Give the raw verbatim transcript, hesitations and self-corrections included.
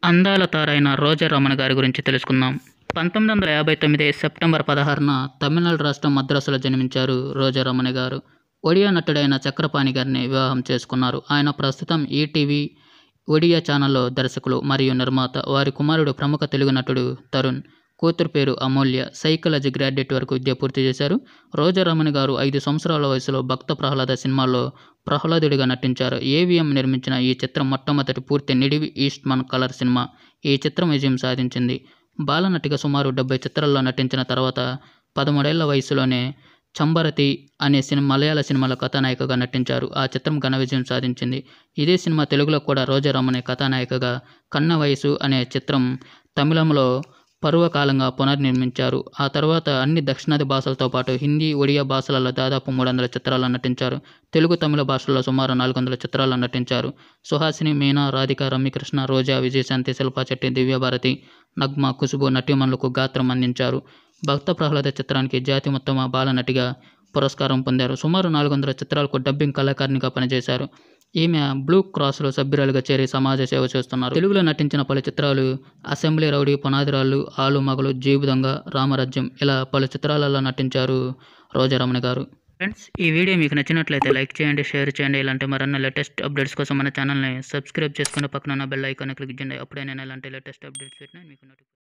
అందాల తారైన రోజా రమణ గారి గురించి తెలుసుకుందాం. పంతొమ్మిది వందల యాభై తొమ్మిది సెప్టెంబర్ పదహారున తమిళనాడు రాష్ట్రం మద్రాసులో జన్మించారు రోజా రమణి గారు. ఒడియా నటుడైన చక్రపాణి గారిని వివాహం చేసుకున్నారు. ఆయన ప్రస్తుతం ఈటీవీ ఒడియా ఛానల్లో దర్శకులు మరియు నిర్మాత. వారి కుమారుడు ప్రముఖ తెలుగు నటుడు తరుణ్. కూతురు పేరు అమూల్య. సైకాలజీ గ్రాడ్యుయేట్ వరకు విద్య పూర్తి చేశారు. రోజా రమణి గారు ఐదు సంవత్సరాల వయసులో భక్త ప్రహ్లాద సినిమాలో ప్రహ్లాదుడిగా నటించారు. ఏవిఎం నిర్మించిన ఈ చిత్రం మొట్టమొదటి పూర్తి నిడివి ఈస్ట్మన్ కలర్ సినిమా. ఈ చిత్రం విజయం సాధించింది. బాలనటిగా సుమారు డెబ్బై చిత్రాల్లో నటించిన తర్వాత పదమూడేళ్ల వయసులోనే చంబరతి అనే సినిమా మలయాళ సినిమాలో కథానాయికగా నటించారు. ఆ చిత్రం ఘన విజయం సాధించింది. ఇదే సినిమా తెలుగులో కూడా రోజా రమణి కథానాయికగా కన్న వయసు అనే చిత్రం తమిళంలో పర్వకాలంగా పునర్నిర్మించారు. ఆ తర్వాత అన్ని దక్షిణాది భాషలతో పాటు హిందీ, ఒడియా భాషలలో దాదాపు మూడు వందల చిత్రాల్లో నటించారు. తెలుగు, తమిళ భాషల్లో సుమారు నాలుగు వందల చిత్రాల్లో నటించారు. సుహాసిని, మీనా, రాధిక, రమ్యకృష్ణ, రోజా, విజయశాంతి, శిల్పా శెట్టి, దివ్యభారతి, నగ్మ, ఖుష్బూ నటీమణులకు గాత్రం అందించారు. భక్త ప్రహ్లాద చిత్రానికి జాతి ఉత్తమ బాలనటిగా పురస్కారం పొందారు. సుమారు నాలుగు వందల చిత్రాలకు డబ్బింగ్ కళాకారిణిగా పనిచేశారు. ఈమె బ్లూ క్రాస్లో సభ్యురాలుగా చేరి సమాజ సేవ చేస్తున్నారు. తెలుగులో నటించిన పలు చిత్రాలు అసెంబ్లీ రౌడీ, పునాదిరాళ్ళు, ఆలు మగలు, జీబు దొంగ, రామరాజ్యం ఇలా పలు చిత్రాలలో నటించారు రోజా రమణి గారు. ఫ్రెండ్స్, ఈ వీడియో మీకు నచ్చినట్లయితే లైక్ చేయండి, షేర్ చేయండి. ఇలాంటి మరన్న లేటెస్ట్ అప్డేట్స్ కోసం మన ఛానల్ని సబ్స్క్రైబ్ చేసుకుని పక్కన ఉన్న బెల్ ఐకాన్ క్లిక్ చేయండి. అప్పుడే నేను ఇలాంటి లేటెస్ట్ అప్డేట్స్ పెట్టినా మీకు నోటిఫికేషన్